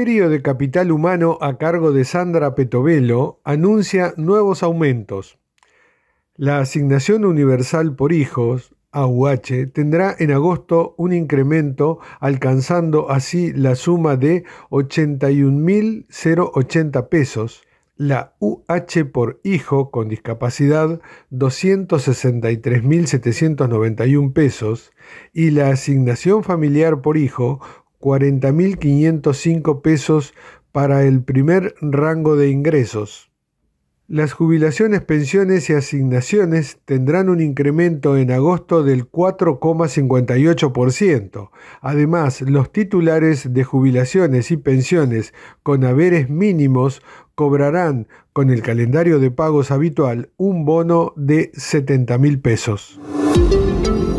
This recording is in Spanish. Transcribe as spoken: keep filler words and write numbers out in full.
Ministerio de Capital Humano a cargo de Sandra Petovelo anuncia nuevos aumentos. La Asignación Universal por Hijos, A U H, tendrá en agosto un incremento alcanzando así la suma de ochenta y un mil ochenta pesos, la U H por hijo con discapacidad doscientos sesenta y tres mil setecientos noventa y un pesos y la asignación familiar por hijo cuarenta mil quinientos cinco pesos para el primer rango de ingresos. Las jubilaciones, pensiones y asignaciones tendrán un incremento en agosto del cuatro coma cincuenta y ocho por ciento. Además, los titulares de jubilaciones y pensiones con haberes mínimos cobrarán, con el calendario de pagos habitual, un bono de setenta mil pesos.